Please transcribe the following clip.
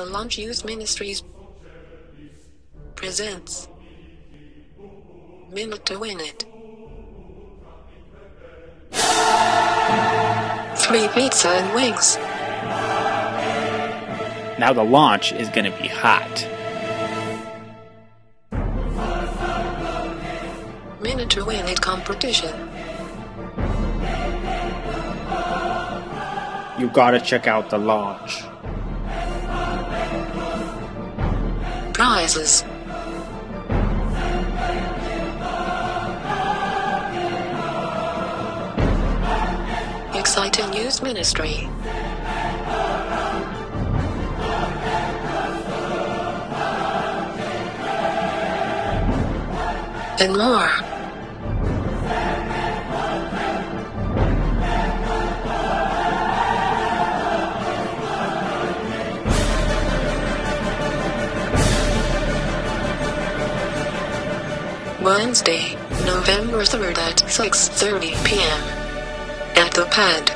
Launch Youth Ministries presents Minute to Win It. Free pizza and wings. Now the launch is going to be hot. Minute to Win It competition. You gotta check out the launch. Prizes. Exciting youth ministry. And more. Wednesday, November 3rd at 6:30 p.m. at the Pad.